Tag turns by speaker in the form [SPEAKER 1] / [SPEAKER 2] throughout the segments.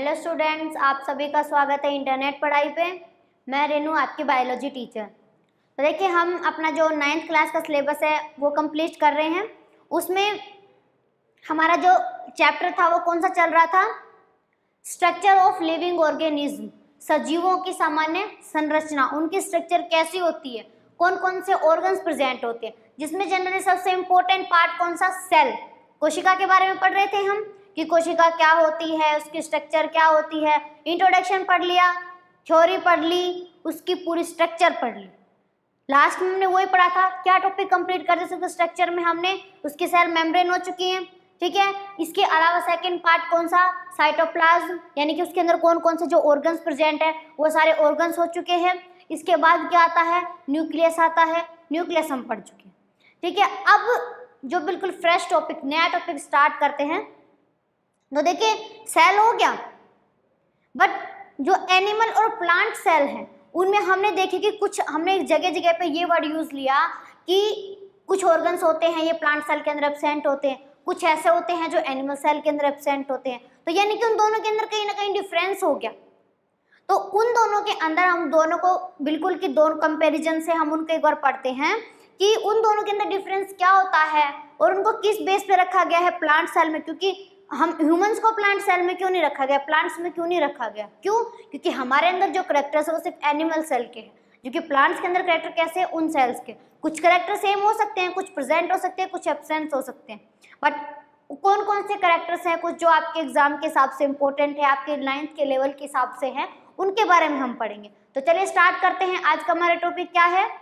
[SPEAKER 1] Hello students, आप सभी का स्वागत है इंटरनेट पढ़ाई पे। मैं रेनू, आपकी बायोलॉजी टीचर। तो देखिए, हम अपना जो 9th क्लास का सिलेबस है वो कंप्लीट कर रहे हैं। उसमें हमारा जो चैप्टर था वो कौन सा चल रहा था? स्ट्रक्चर ऑफ लिविंग ऑर्गेनिज्म, सजीवों की सामान्य संरचना, उनकी स्ट्रक्चर कैसी होती है, कौन कौन से ऑर्गन्स प्रेजेंट होते हैं, जिसमें जनरली सबसे इंपॉर्टेंट पार्ट कौन सा? सेल, कोशिका के बारे में पढ़ रहे थे हम कि कोशिका क्या होती है, उसकी स्ट्रक्चर क्या होती है। इंट्रोडक्शन पढ़ लिया, थ्योरी पढ़ ली, उसकी पूरी स्ट्रक्चर पढ़ ली। लास्ट में हमने वही पढ़ा था। क्या टॉपिक कंप्लीट कर सकते? स्ट्रक्चर में हमने उसकी सेल मेम्ब्रेन हो चुकी है, ठीक है। इसके अलावा सेकंड पार्ट कौन सा? साइटोप्लाज्म, यानी कि उसके अंदर कौन कौन से जो ऑर्गन्स प्रेजेंट है वो सारे ऑर्गन्स हो चुके हैं। इसके बाद क्या आता है? न्यूक्लियस आता है, न्यूक्लियस हम पढ़ चुके हैं, ठीक है। अब जो बिल्कुल फ्रेश टॉपिक, नया टॉपिक स्टार्ट करते हैं। तो देखिए, सेल हो गया, बट जो एनिमल और प्लांट सेल हैं उनमें हमने देखे कि कुछ, हमने जगह जगह पे ये वर्ड यूज लिया कि कुछ ऑर्गन्स होते हैं ये प्लांट सेल के अंदर एब्सेंट होते हैं, कुछ ऐसे होते हैं जो एनिमल सेल के अंदर एब्सेंट होते हैं। तो यानी कि उन दोनों के अंदर कहीं ना कहीं डिफरेंस हो गया। तो उन दोनों के अंदर हम दोनों को बिल्कुल की दोनों कंपैरिजन से हम उनको एक बार पढ़ते हैं कि उन दोनों के अंदर डिफरेंस क्या होता है और उनको किस बेस पे रखा गया है प्लांट सेल में। क्योंकि हम ह्यूमंस को प्लांट सेल में क्यों नहीं रखा गया, प्लांट्स में क्यों नहीं रखा गया? क्यों? क्योंकि हमारे अंदर जो करेक्टर्स है वो सिर्फ एनिमल सेल के हैं, जो कि प्लांट्स के अंदर करेक्टर कैसे हैं? उन सेल्स के। कुछ करेक्टर सेम हो सकते हैं, कुछ प्रेजेंट हो सकते हैं, कुछ एब्सेंट हो सकते हैं, बट कौन कौन से करेक्टर्स हैं कुछ जो आपके एग्जाम के हिसाब से इंपॉर्टेंट है, आपके 9th के लेवल के हिसाब से है, उनके बारे में हम पढ़ेंगे। तो चलिए स्टार्ट करते हैं। आज का हमारा टॉपिक क्या है?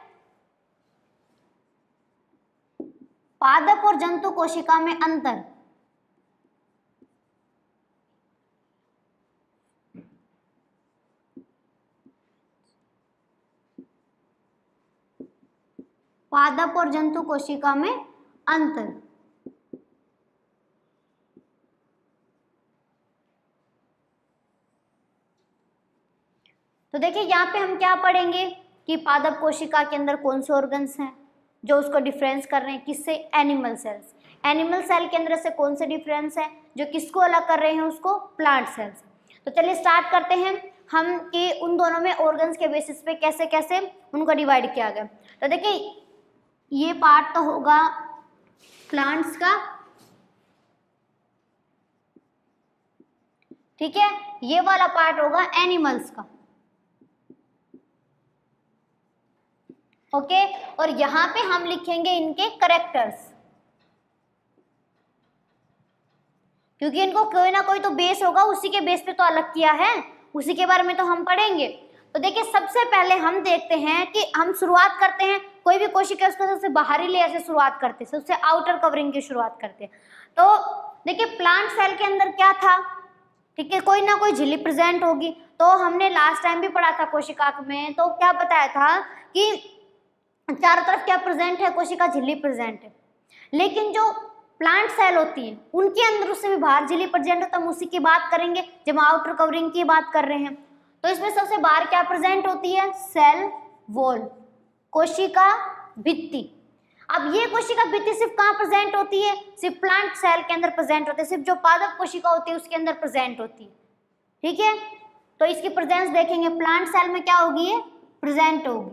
[SPEAKER 1] पादप और जंतु कोशिका में अंतर। पादप और जंतु कोशिका में अंतर। तो देखिए, यहाँ पे हम क्या पढ़ेंगे कि पादप कोशिका के अंदर कौन से ऑर्गन्स हैं जो उसको डिफरेंस कर रहे हैं किससे? Animal cells. एनिमल सेल के अंदर से कौन से डिफरेंस है जो किसको अलग कर रहे हैं? उसको प्लांट सेल्स। तो चलिए स्टार्ट करते हैं हम कि उन दोनों में ऑर्गन्स के बेसिस पे कैसे कैसे उनको डिवाइड किया गया। तो देखिए, ये पार्ट तो होगा प्लांट्स का, ठीक है। ये वाला पार्ट होगा एनिमल्स का, ओके। और यहां पे हम लिखेंगे इनके करेक्टर्स, क्योंकि इनको कोई ना कोई तो बेस होगा, उसी के बेस पे तो अलग किया है, उसी के बारे में तो हम पढ़ेंगे। तो देखिए, सबसे पहले हम देखते हैं कि हम शुरुआत करते हैं, कोई भी कोशिका उसको सबसे बाहरी लेयर से शुरुआत करते हैं, सबसे आउटर कवरिंग की शुरुआत करते हैं। तो देखिए, प्लांट सेल के अंदर क्या था, ठीक है, कोई ना कोई झिल्ली प्रेजेंट होगी। तो हमने लास्ट टाइम भी पढ़ा था कोशिका में, तो क्या बताया था कि चारों तरफ क्या प्रेजेंट है? कोशिका झिल्ली प्रेजेंट है। लेकिन जो प्लांट सेल होती है उनके अंदर उससे भी बाहर झिल्ली प्रेजेंट होता है। हम उसी की बात करेंगे जब आउटर कवरिंग की बात कर रहे हैं। तो इसमें सबसे बाहर क्या प्रेजेंट होती है? सेल वॉल, कोशिका भित्ति। अब ये कोशिका भित्ति सिर्फ कहाँ प्रेजेंट होती है? सिर्फ प्लांट सेल के अंदर प्रेजेंट होती है, सिर्फ जो पादप कोशिका होती है उसके अंदर प्रेजेंट होती है, ठीक है। तो इसकी प्रेजेंस देखेंगे, प्लांट सेल में क्या होगी? ये प्रेजेंट होगी,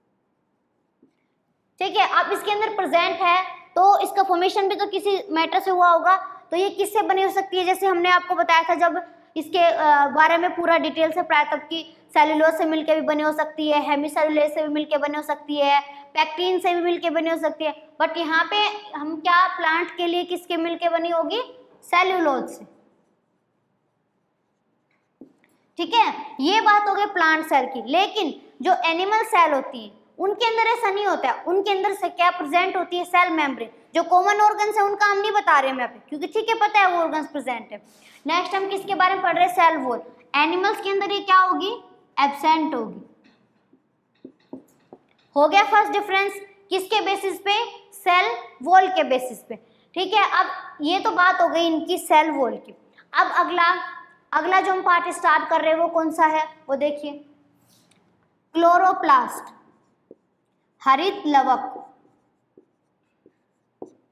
[SPEAKER 1] ठीक है। अब इसके अंदर प्रेजेंट है तो इसका फॉर्मेशन भी तो किसी मैटर से हुआ होगा। तो ये किससे बनी हो सकती है? जैसे हमने आपको बताया था जब इसके बारे में पूरा डिटेल से पढ़ाया तब कि सेलुलोज से मिलके भी बनी हो सकती है, हेमीसेलुलोज से भी मिलके बनी हो सकती है, पैक्टिन से भी मिलके बनी हो सकती है। बट यहाँ पे हम क्या प्लांट के लिए किसके मिलके बनी होगी? सेलुलोज से, ठीक है। ये बात हो गई प्लांट सेल की। लेकिन जो एनिमल सेल होती है उनके अंदर ऐसा नहीं होता है। उनके अंदर से क्या प्रेजेंट होती है? Cell membrane. जो कॉमन ऑर्गन्स है उनका हम नहीं बता रहे हैं यहाँ पे, क्योंकि ठीक है पता है वो ऑर्गन्स प्रेजेंट है। नेक्स्ट हम किसके बारे में पढ़ रहे हैं? Cell wall. एनिमल्स के अंदर ये क्या होगी? एब्सेंट होगी। हो गया फर्स्ट डिफरेंस, किसके बेसिस पे? सेल वॉल के बेसिस पे, ठीक है। अब ये तो बात हो गई इनकी सेल वॉल की। अब अगला जो हम पार्ट स्टार्ट कर रहे हैं वो कौन सा है? वो देखिए, क्लोरोप्लास्ट, हरित लवक।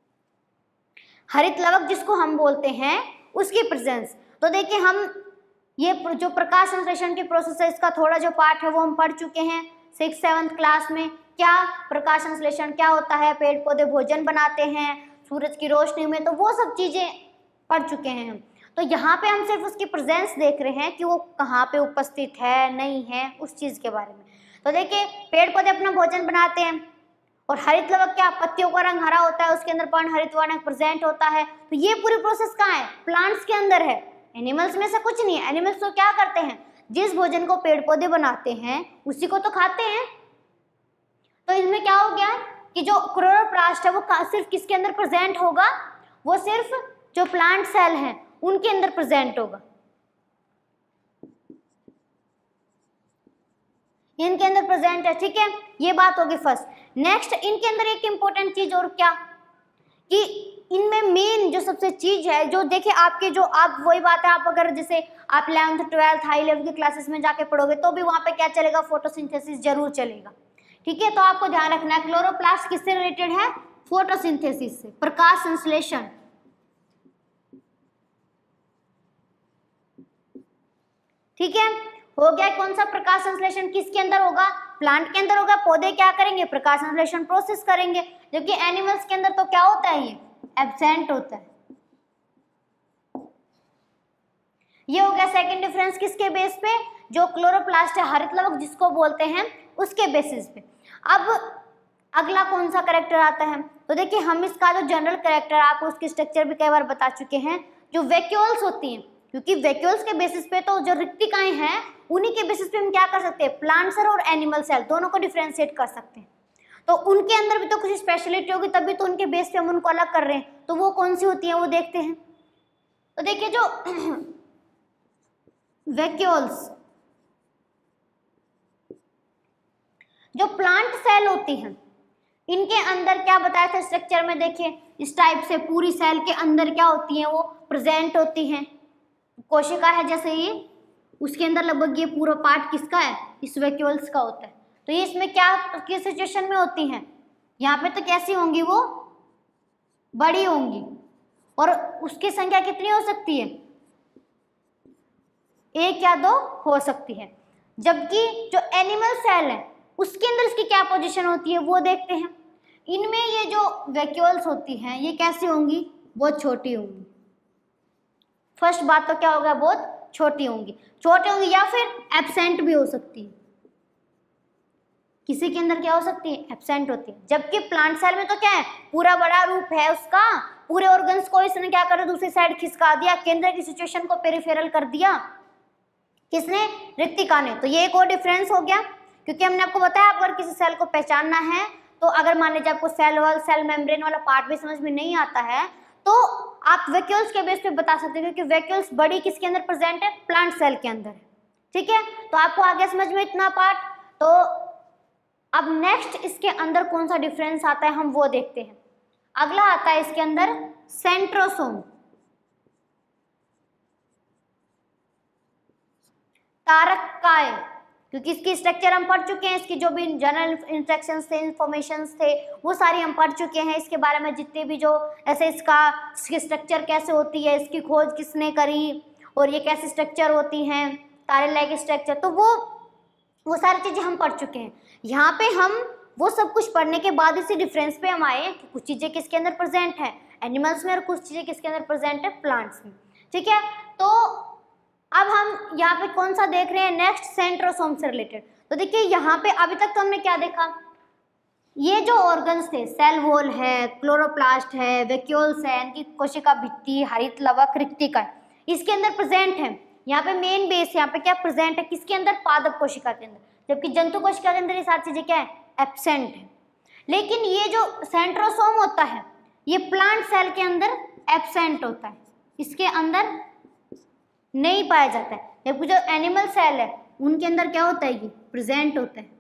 [SPEAKER 1] हरित लवक जिसको हम बोलते हैं उसकी प्रेजेंस। तो देखिए, हम ये जो प्रकाश संश्लेषण की प्रोसेस है इसका थोड़ा जो पार्ट है वो हम पढ़ चुके हैं 6th-7th क्लास में। क्या प्रकाश संश्लेषण क्या होता है, पेड़ पौधे भोजन बनाते हैं सूरज की रोशनी में, तो वो सब चीजें पढ़ चुके हैं हम। तो यहाँ पे हम सिर्फ उसकी प्रेजेंस देख रहे हैं कि वो कहाँ पे उपस्थित है नहीं है, उस चीज के बारे में। तो देखिए पेड़ पौधे अपना भोजन बनाते हैं और हरित लवक क्या, पत्तियों का रंग हरा होता है, उसके अंदर पर्णहरित वर्णक प्रेजेंट होता है। तो ये पूरी प्रोसेस कहाँ है, प्लांट्स के अंदर है, एनिमल्स में से कुछ नहीं है। एनिमल्स तो क्या करते हैं, जिस भोजन को पेड़ पौधे बनाते हैं उसी को तो खाते हैं। तो इसमें क्या हो गया कि जो क्लोरोप्लास्ट है वो सिर्फ किसके अंदर प्रेजेंट होगा, वो सिर्फ जो प्लांट सेल हैं उनके अंदर प्रेजेंट होगा, इनके अंदर प्रेजेंट है। ठीक है, ये बात होगी फर्स्ट। नेक्स्ट इनके अंदर एक इंपॉर्टेंट चीज और क्या कि इनमें मेन जो सबसे चीज है, जो देखिए आपके जो आप वही बात है, आप अगर जैसे आप 11th 12th हाई लेवल की क्लासेस में जाके पढ़ोगे तो भी वहां पे क्या चलेगा, फोटोसिंथेसिस जरूर चलेगा। ठीक है, तो आपको ध्यान रखना है क्लोरोप्लास्ट किससे रिलेटेड है, फोटोसिंथेसिस से, प्रकाश संश्लेषण। ठीक है, हो गया। कौन सा प्रकाश संश्लेषण किसके अंदर होगा, प्लांट के अंदर होगा। पौधे क्या करेंगे, प्रकाश संश्लेषण प्रोसेस करेंगे, जबकि एनिमल्स के अंदर तो क्या होता है, ये एब्सेंट होता है। ये हो गया सेकंड डिफरेंस किसके बेस पे, जो क्लोरोप्लास्ट है हरित लवक जिसको बोलते हैं उसके बेसिस पे। अब अगला कौन सा कैरेक्टर आता है, तो देखिए हम इसका जो जनरल कैरेक्टर आपको उसकी स्ट्रक्चर भी कई बार बता चुके हैं, जो वैक्यूल्स होती हैं, क्योंकि वैक्यूल्स के बेसिस पे तो जो रिक्तिकाएं हैं उन्हीं के बेसिस पे हम क्या कर सकते हैं, प्लांट सेल और एनिमल सेल दोनों को डिफरेंशिएट कर सकते हैं। तो उनके अंदर भी तो कुछ स्पेशलिटी होगी, तभी तो उनके बेस पे हम उनको अलग कर रहे हैं। तो वो कौन सी होती है वो देखते हैं। तो देखिए जो वैक्यूल्स, जो प्लांट सेल होती हैं, इनके अंदर क्या बताया था स्ट्रक्चर में, देखिए इस टाइप से पूरी सेल के अंदर क्या होती हैं, वो प्रेजेंट होती हैं। कोशिका है जैसे ये, उसके अंदर लगभग ये पूरा पार्ट किसका है, इस वैक्यूल्स का होता है। तो ये इसमें क्या किस सिचुएशन में होती हैं, यहाँ पे तो कैसी होंगी, वो बड़ी होंगी और उसकी संख्या कितनी हो सकती है, 1 या 2 हो सकती है। जबकि जो एनिमल सेल है उसके अंदर इसकी क्या पोजीशन होती है वो देखते हैं। इनमें ये जो वैक्यूल्स होती हैं ये कैसी होंगी, बहुत छोटी होंगी। फर्स्ट बात तो क्या होगा, बहुत छोटी होंगी, छोटी होंगी या फिर एब्सेंट भी हो सकती है। किसी के अंदर क्या हो सकती है, एब्सेंट होती है। जबकि प्लांट सेल में तो क्या है, पूरा बड़ा रूप है उसका, पूरे ऑर्गन्स को इसने क्या करा, दूसरी साइड खिसका दिया, केंद्र की सिचुएशन को पेरिफेरल कर दिया, किसने, रिक्तिका ने। तो ये एक और डिफरेंस हो गया, क्योंकि हमने आपको बताया अगर किसी सेल को पहचानना है तो अगर मान लीजिए आपको सेल मेम्ब्रेन वाला पार्ट भी समझ में नहीं आता है तो आप वैक्यूल्स के बेस पे बता सकते हो, क्योंकि वैक्यूल्स बड़ी किसके अंदर प्रेजेंट है, प्लांट सेल के अंदर है। ठीक है, तो आपको आगे समझ में इतना पार्ट। तो अब नेक्स्ट इसके अंदर कौन सा डिफरेंस आता है हम वो देखते हैं। अगला आता है इसके अंदर सेंट्रोसोम, तारककाय, क्योंकि इसकी स्ट्रक्चर हम पढ़ चुके हैं, इसकी जो भी जनरल इंस्ट्रक्शंस थे, इंफॉर्मेशंस थे, वो सारी हम पढ़ चुके हैं। इसके बारे में जितने भी जो ऐसे इसकी स्ट्रक्चर कैसे होती है, इसकी खोज किसने करी और ये कैसी स्ट्रक्चर होती हैं, तारे लाइक स्ट्रक्चर, तो वो सारी चीज़ें हम पढ़ चुके हैं। यहाँ पे हम वो सब कुछ पढ़ने के बाद इसी डिफरेंस पे हम आए कि कुछ चीज़ें किसके अंदर प्रेजेंट है, एनिमल्स में, और कुछ चीज़ें किसके अंदर प्रेजेंट है, प्लांट्स में। ठीक है, तो अब हम यहाँ पे कौन सा देख रहे हैं, नेक्स्ट सेंट्रोसोम से रिलेटेड। तो देखिए यहाँ पे अभी तक तो हमने क्या देखा, ये जो ऑर्गन्स थे, सेल वॉल है, क्लोरोप्लास्ट है, वैक्यूल्स है, इनकी कोशिका भित्ति, हरित लवक, रिक्तिका, इसके अंदर प्रेजेंट है। यहाँ पे मेन बेस यहाँ पे क्या प्रेजेंट है, किसके अंदर, पादप कोशिका के अंदर, जबकि जंतु कोशिका के अंदर ये सारी चीजें क्या है, एब्सेंट है। लेकिन ये जो सेंट्रोसोम होता है ये प्लांट सेल के अंदर एब्सेंट होता है, इसके अंदर नहीं पाया जाता है। जबकि जो एनिमल सेल है उनके अंदर क्या होता है, ये प्रेजेंट होता है।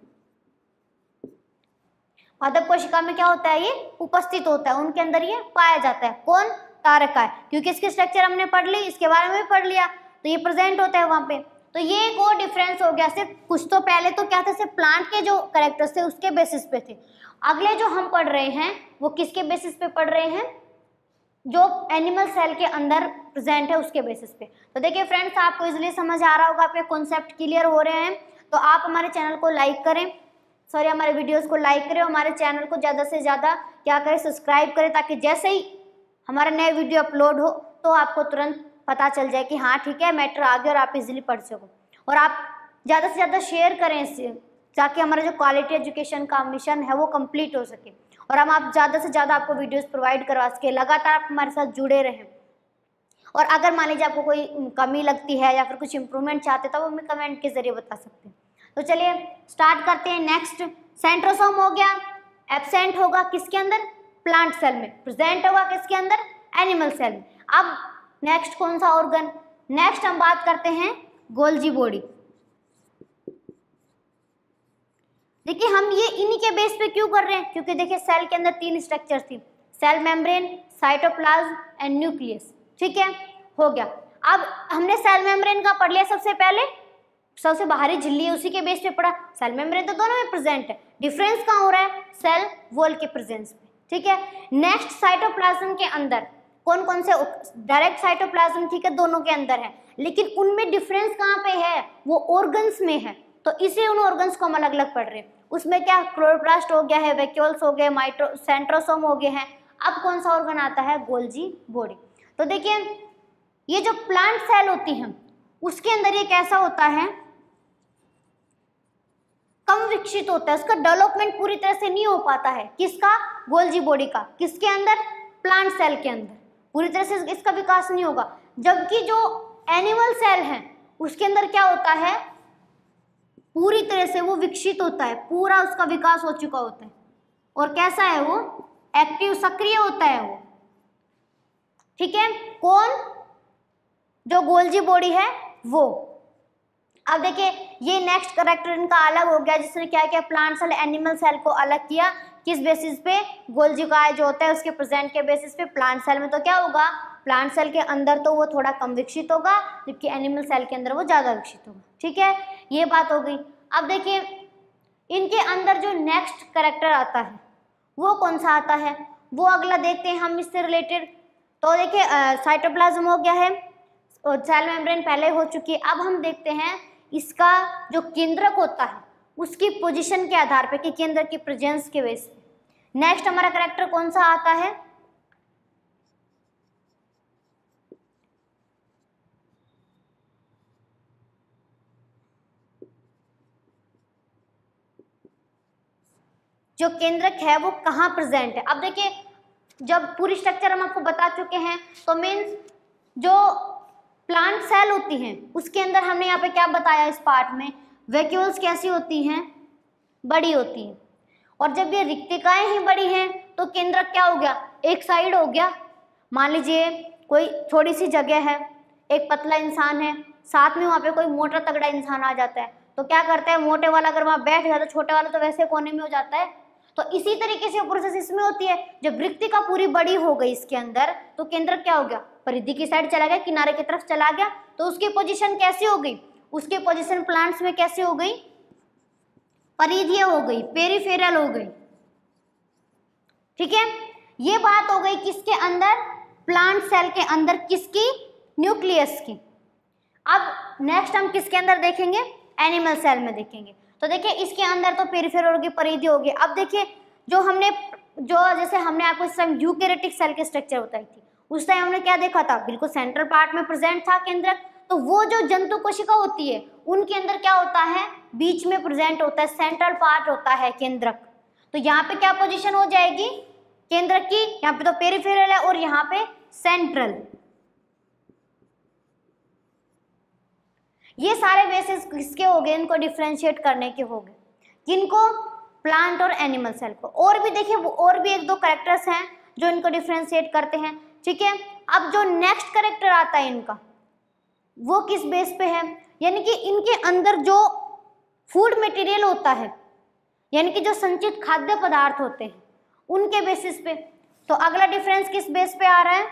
[SPEAKER 1] पादप कोशिका में क्या होता है, ये उपस्थित होता है, उनके अंदर ये पाया जाता है। कौन, तारकाय, क्योंकि इसकी स्ट्रक्चर हमने पढ़ ली, इसके बारे में भी पढ़ लिया, तो ये प्रेजेंट होता है वहां पे। तो ये एक और डिफरेंस हो गया। सिर्फ कुछ तो पहले तो क्या थे, सिर्फ प्लांट के जो कैरेक्टर्स थे उसके बेसिस पे थे। अगले जो हम पढ़ रहे हैं वो किसके बेसिस पे पढ़ रहे हैं, जो एनिमल सेल के अंदर प्रेजेंट है उसके बेसिस पे। तो देखिए फ्रेंड्स, आपको इजीली समझ आ रहा होगा, आपके कॉन्सेप्ट क्लियर हो रहे हैं। तो आप हमारे चैनल को लाइक करें, हमारे वीडियोस को लाइक करें, हमारे चैनल को ज़्यादा से ज़्यादा क्या करें, सब्सक्राइब करें, ताकि जैसे ही हमारा नया वीडियो अपलोड हो तो आपको तुरंत पता चल जाए कि हाँ ठीक है, मैटर आ गया और आप इजीली पढ़ सको। और आप ज़्यादा से ज़्यादा शेयर करें इससे, ताकि हमारा जो क्वालिटी एजुकेशन का मिशन है वो कंप्लीट हो सके और हम आप ज़्यादा से ज़्यादा आपको वीडियोस प्रोवाइड करवा सके। लगातार आप हमारे साथ जुड़े रहें। और अगर मान लीजिए आपको कोई कमी लगती है या फिर कुछ इंप्रूवमेंट चाहते हैं तो वो हमें कमेंट के जरिए बता सकते हैं। तो चलिए स्टार्ट करते हैं। नेक्स्ट, सेंट्रोसोम हो गया, एब्सेंट होगा किसके अंदर, प्लांट सेल में, प्रेजेंट होगा किसके अंदर, एनिमल सेल में। अब नेक्स्ट कौन सा ऑर्गन, नेक्स्ट हम बात करते हैं गोल्जी बॉडी। देखिए हम ये इन्हीं के बेस पे क्यों कर रहे हैं, क्योंकि देखिए सेल के अंदर 3 स्ट्रक्चर थी, cell membrane, cytoplasm and nucleus. ठीक है, हो गया। अब हमने सेल मेम्ब्रेन का पढ़ लिया सबसे पहले, सबसे बाहरी झिल्ली है उसी के बेस पे पढ़ा। सेल मेम्ब्रेन तो दोनों में प्रेजेंट है, डिफरेंस कहाँ हो रहा है, सेल वॉल के प्रेजेंस पे। ठीक है, नेक्स्ट साइटोप्लाज्म के अंदर कौन कौन से, डायरेक्ट साइटोप्लाज्म ठीक है दोनों के अंदर है, लेकिन उनमें डिफरेंस कहाँ पे है, वो ऑर्गन्स में है। तो इसे उन ऑर्गन्स को हम अलग अलग पढ़ रहे हैं। उसमें क्या, क्लोरोप्लास्ट हो गया है, वैक्यूल्स हो गए, सेंट्रोसोम हो गए हैं। अब कौन सा ऑर्गन आता है, गोल्जी बॉडी। तो देखिए ये जो प्लांट सेल होती है उसके अंदर ये कैसा होता है, कम विकसित होता है, उसका डेवलपमेंट पूरी तरह से नहीं हो पाता है। किसका, गोल्जी बॉडी का, किसके अंदर, प्लांट सेल के अंदर पूरी तरह से इसका विकास नहीं होगा। जबकि जो एनिमल सेल है उसके अंदर क्या होता है, पूरी तरह से वो विकसित होता है, पूरा उसका विकास हो चुका होता है। और कैसा है वो, एक्टिव, सक्रिय होता है वो। ठीक है, कौन, जो गोल्जी बॉडी है वो। अब देखिए ये नेक्स्ट कैरेक्टर इनका अलग हो गया, जिसने क्या किया, प्लांट सेल एनिमल सेल को अलग किया। किस बेसिस पे, गोल्जी का जो होता है उसके प्रेजेंट के बेसिस पे। प्लांट सेल में तो क्या होगा, प्लांट सेल के अंदर तो वो थोड़ा कम विकसित होगा, जबकि एनिमल सेल के अंदर वो ज़्यादा विकसित होगा। ठीक है, ये बात हो गई। अब देखिए इनके अंदर जो नेक्स्ट कैरेक्टर आता है वो कौन सा आता है, वो अगला देखते हैं हम इससे रिलेटेड। तो देखिए साइटोप्लाज्म हो गया है और सेल मेम्ब्रेन पहले हो चुकी है। अब हम देखते हैं इसका जो केंद्रक होता है उसकी पोजीशन के आधार पे, कि केंद्र की प्रेजेंस के बेस पे। नेक्स्ट हमारा कैरेक्टर कौन सा आता है, जो केंद्रक है वो कहाँ प्रेजेंट है। अब देखिए जब पूरी स्ट्रक्चर हम आपको बता चुके हैं तो मीन्स जो प्लांट सेल होती हैं उसके अंदर हमने यहाँ पे क्या बताया इस पार्ट में, वैक्यूल्स कैसी होती हैं, बड़ी होती हैं। और जब ये रिक्तिकाएं ही बड़ी हैं तो केंद्रक क्या हो गया, एक साइड हो गया। मान लीजिए कोई थोड़ी सी जगह है, एक पतला इंसान है, साथ में वहाँ पे कोई मोटा तगड़ा इंसान आ जाता है, तो क्या करता है, मोटे वाला अगर वहाँ बैठ जाता है, छोटे वाला तो वैसे कोने में हो जाता है। तो इसी तरीके से प्रोसेस इसमें होती है। जब रिक्तिका पूरी बड़ी हो गई इसके अंदर तो केंद्रक क्या हो गया, परिधि की साइड चला गया, किनारे की तरफ चला गया। तो उसकी पोजीशन कैसी हो गई, उसकी पोजीशन प्लांट्स में कैसी हो गई, परिधीय हो गई, पेरिफेरल हो गई। ठीक है, ये बात हो गई किसके अंदर, प्लांट सेल के अंदर, किसकी, न्यूक्लियस की। अब नेक्स्ट हम किसके अंदर देखेंगे, एनिमल सेल में देखेंगे। तो देखिए इसके अंदर तो पेरिफेरल होगी, परिधि होगी। अब देखिए जैसे हमने आपको इस टाइम यूकैरियोटिक सेल के स्ट्रक्चर बताई थी, उस टाइम हमने क्या देखा था, बिल्कुल सेंट्रल पार्ट में प्रेजेंट था केंद्रक। तो वो जो जंतु कोशिका होती है उनके अंदर क्या होता है, बीच में प्रेजेंट होता है, सेंट्रल पार्ट होता है केंद्रक। तो यहाँ पे क्या पोजीशन हो जाएगी केंद्रक की, यहाँ पे तो पेरिफेरल है और यहाँ पे सेंट्रल। ये सारे बेसिस किसके हो गए, इनको डिफ्रेंशिएट करने के हो गए, किनको, प्लांट और एनिमल सेल को। और भी देखिए और भी 1-2 कैरेक्टर्स हैं जो इनको डिफ्रेंशिएट करते हैं। ठीक है, अब जो नेक्स्ट कैरेक्टर आता है इनका वो किस बेस पे है, यानी कि इनके अंदर जो फूड मटेरियल होता है, यानी कि जो संचित खाद्य पदार्थ होते हैं उनके बेसिस पे। तो अगला डिफरेंस किस बेस पे आ रहा है,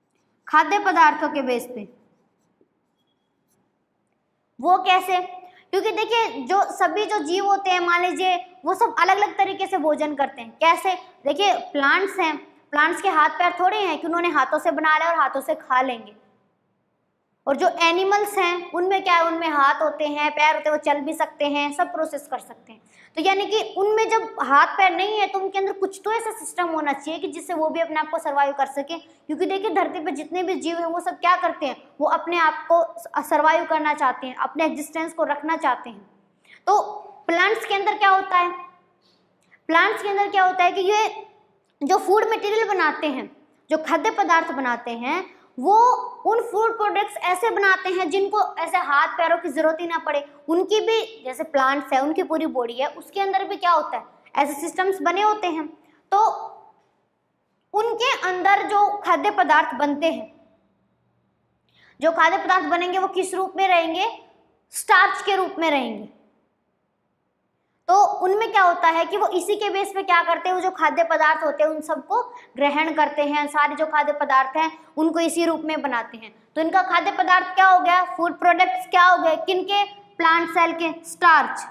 [SPEAKER 1] खाद्य पदार्थों के बेस पे। वो कैसे, क्योंकि देखिए जो सभी जो जीव होते हैं, मान लीजिए वो सब अलग अलग तरीके से भोजन करते हैं। कैसे? देखिए प्लांट्स हैं, प्लांट्स के हाथ पैर थोड़े हैं कि उन्होंने हाथों से बना लिया और हाथों से खा लेंगे। और जो एनिमल्स हैं उनमें क्या है, उनमें हाथ होते हैं, पैर होते हैं, वो चल भी सकते हैं, सब प्रोसेस कर सकते हैं। तो यानी कि उनमें जब हाथ पैर नहीं है तो उनके अंदर कुछ तो ऐसा सिस्टम होना चाहिए कि जिससे वो भी अपने आप को सर्वाइव कर सके। क्योंकि देखिए धरती पे जितने भी जीव हैं वो सब क्या करते हैं, वो अपने आप को सर्वाइव करना चाहते हैं, अपने एग्जिस्टेंस को रखना चाहते हैं। तो प्लांट्स के अंदर क्या होता है, प्लांट्स के अंदर क्या होता है कि ये जो फूड मटेरियल बनाते हैं, जो खाद्य पदार्थ बनाते हैं, वो उन फूड प्रोडक्ट्स ऐसे बनाते हैं जिनको ऐसे हाथ पैरों की जरूरत ही ना पड़े। उनकी भी जैसे प्लांट्स है, उनकी पूरी बॉडी है, उसके अंदर भी क्या होता है, ऐसे सिस्टम्स बने होते हैं। तो उनके अंदर जो खाद्य पदार्थ बनते हैं, जो खाद्य पदार्थ बनेंगे वो किस रूप में रहेंगे, स्टार्च के रूप में रहेंगे। तो उनमें क्या होता है कि वो इसी के बेस पे क्या करते हैं, वो जो खाद्य पदार्थ होते हैं उन सबको ग्रहण करते हैं, सारे जो खाद्य पदार्थ हैं उनको इसी रूप में बनाते हैं। तो इनका खाद्य पदार्थ क्या हो गया, फूड प्रोडक्ट्स क्या हो गए, किनके, प्लांट सेल के, स्टार्च।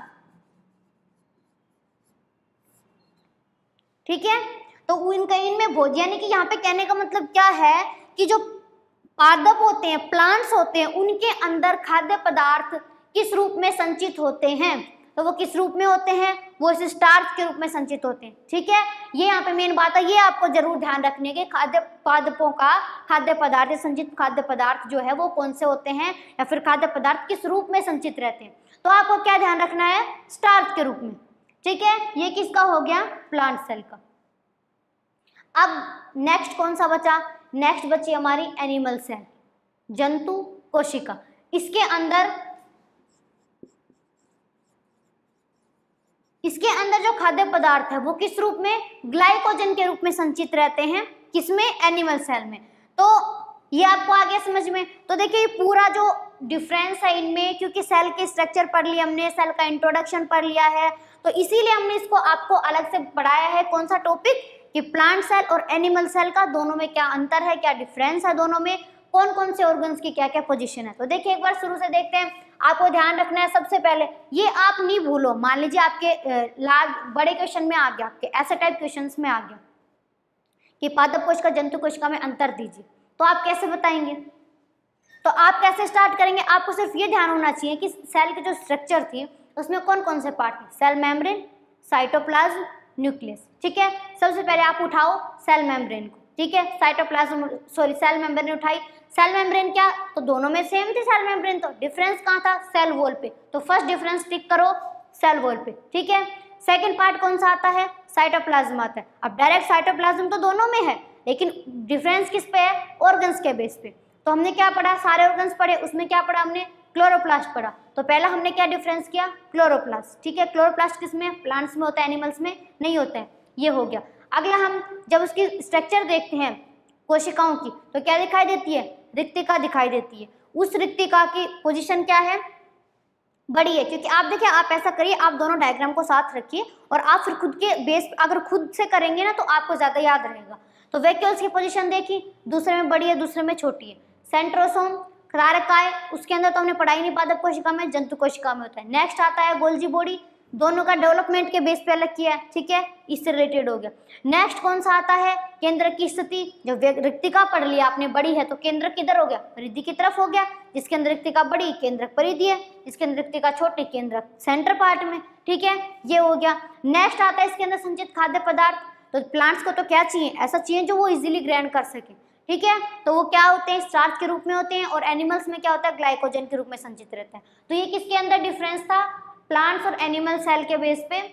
[SPEAKER 1] ठीक है, तो इनमें भोज्य, यानी कि यहाँ पे कहने का मतलब क्या है कि जो पादप होते हैं, प्लांट्स होते हैं, उनके अंदर खाद्य पदार्थ किस रूप में संचित होते हैं, तो वो किस रूप में होते हैं, वो इस स्टार्च के रूप में संचित होते हैं। ठीक है, ये यहाँ पे मेन बात है, ये आपको जरूर ध्यान रखने के, खाद्य पादपों का खाद्य पदार्थ, संचित खाद्य पदार्थ जो है वो कौन से होते हैं, या फिर खाद्य पदार्थ किस रूप में संचित रहते हैं। तो आपको क्या ध्यान रखना है, स्टार्च के रूप में। ठीक है, ये किसका हो गया, प्लांट सेल का। अब नेक्स्ट कौन सा बचा, नेक्स्ट बची हमारी एनिमल सेल, जंतु कोशिका। इसके अंदर जो खाद्य पदार्थ है वो किस रूप में, ग्लाइकोजन के रूप में संचित रहते हैं, किसमें, एनिमल सेल में। तो ये आपको आ गया समझ में। तो देखिए पूरा जो डिफरेंस है इनमें, क्योंकि सेल के स्ट्रक्चर पढ़ लिया हमने, सेल का इंट्रोडक्शन पढ़ लिया है, तो इसीलिए हमने इसको आपको अलग से पढ़ाया है। कौन सा टॉपिक, कि प्लांट सेल और एनिमल सेल का दोनों में क्या अंतर है, क्या डिफरेंस है, दोनों में कौन कौन से ऑर्गन्स की क्या क्या पोजीशन है। तो देखिए एक बार शुरू से देखते हैं। आपको ध्यान रखना है सबसे पहले, ये आप नहीं भूलो, मान लीजिए आपके बड़े क्वेश्चन में आ गया, आपके ऐसे टाइप क्वेश्चंस में आ गया कि पादप कोशिका जंतु कोशिका में अंतर दीजिए, तो आप कैसे बताएंगे, तो आप कैसे स्टार्ट करेंगे। आपको सिर्फ ये ध्यान होना चाहिए कि सेल की जो स्ट्रक्चर थी उसमें कौन कौन से पार्ट थे, सेल मेम्ब्रेन, साइटोप्लाज्म, न्यूक्लियस। ठीक है, सबसे पहले आप उठाओ सेल मेम्ब्रेन को। ठीक है, सेल मेम्ब्रेन ने उठाई। सेल मेम्ब्रेन क्या, तो दोनों में सेम थी सेल मेम्ब्रेन, तो डिफरेंस कहाँ था, सेल वॉल पे। तो फर्स्ट डिफरेंस टिक करो सेल वॉल पे। ठीक है, सेकंड पार्ट कौन सा आता है, साइटोप्लाज्म आता है। अब डायरेक्ट साइटोप्लाज्म तो दोनों में है, लेकिन डिफरेंस किस पे है, ऑर्गन्स के बेस पे। तो हमने क्या पढ़ा, सारे ऑर्गन्स पढ़े, उसमें क्या पढ़ा हमने, क्लोरोप्लास्ट पढ़ा। तो पहला हमने क्या डिफरेंस किया, क्लोरोप्लास्ट। ठीक है, क्लोरोप्लास्ट किसमें, प्लांट्स में होता है, एनिमल्स में नहीं होता है, ये हो गया। अगला हम जब उसकी स्ट्रक्चर देखते हैं कोशिकाओं की, तो क्या दिखाई देती है, रिक्तिका दिखाई देती है। उस रिक्तिका की पोजीशन क्या है, बड़ी है। क्योंकि आप देखिए, आप ऐसा करिए, आप दोनों डायग्राम को साथ रखिए और आप फिर खुद के बेस, अगर खुद से करेंगे ना तो आपको ज़्यादा याद रहेगा। तो वैक्यूल्स की पोजीशन देखी, दूसरे में बड़ी है, दूसरे में छोटी है। सेंट्रोसोम, क्षारकाय, उसके अंदर तो हमने पढ़ाई नहीं, पादप कोशिका में, जंतु कोशिका में होता है। नेक्स्ट आता है गोल्जी बॉडी, दोनों का डेवलपमेंट के बेस पे अलग किया है। ठीक है, इससे रिलेटेड हो गया। नेक्स्ट कौन सा आता है, केंद्र की स्थिति। जब रिक्तिका पढ़ लिया आपने, बड़ी है तो केंद्र किधर हो गया, परिधि की तरफ हो गया। जिसके अंदर रिक्तिका बड़ी, केंद्र परिधि है। जिसके अंदर रिक्तिका छोटी, केंद्र सेंटर पार्ट में। ठीक है, ये हो गया। नेक्स्ट आता है इसके अंदर संचित खाद्य पदार्थ। तो प्लांट्स को तो क्या चाहिए, ऐसा चाहिए जो वो इजीली ग्रहण कर सके। ठीक है, तो वो क्या होते हैं, स्टार्च के रूप में होते हैं, और एनिमल्स में क्या होता है, ग्लाइकोजन के रूप में संचित रहता है। तो ये किसके अंदर डिफरेंस था, प्लांट्स और एनिमल सेल के बेस पे,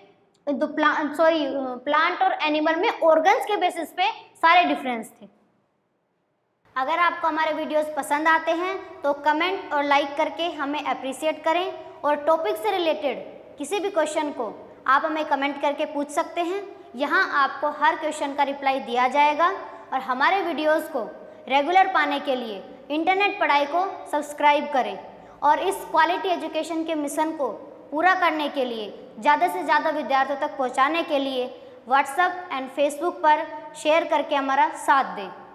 [SPEAKER 1] प्लांट और एनिमल में ऑर्गन्स के बेसिस पे सारे डिफरेंस थे। अगर आपको हमारे वीडियोस पसंद आते हैं तो कमेंट और लाइक करके हमें अप्रिशिएट करें, और टॉपिक से रिलेटेड किसी भी क्वेश्चन को आप हमें कमेंट करके पूछ सकते हैं। यहाँ आपको हर क्वेश्चन का रिप्लाई दिया जाएगा। और हमारे वीडियोस को रेगुलर पाने के लिए इंटरनेट पढ़ाई को सब्सक्राइब करें, और इस क्वालिटी एजुकेशन के मिशन को पूरा करने के लिए, ज़्यादा से ज़्यादा विद्यार्थियों तक पहुंचाने के लिए व्हाट्सएप एंड फेसबुक पर शेयर करके हमारा साथ दें।